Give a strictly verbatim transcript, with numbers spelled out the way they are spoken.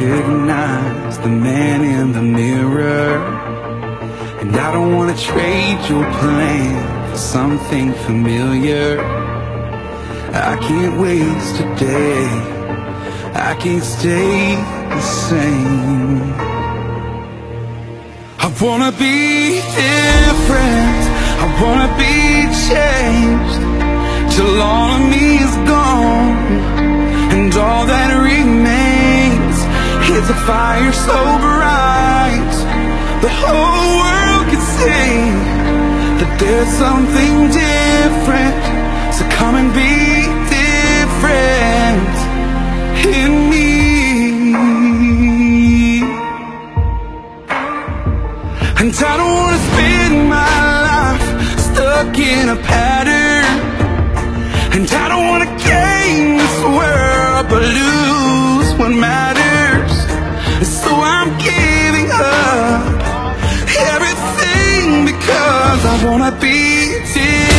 recognize the man in the mirror, and I don't wanna trade your plan for something familiar. I can't waste a day, I can't stay the same. I wanna be different, I wanna be changed, till all of me is gone, and all that remains is a fire so bright the whole world can see that there's something different. So come and be different in me. And I don't wanna spend my life stuck in a pattern, and I don't wanna gain this world but lose what matters. So I'm giving up everything because I wanna be different.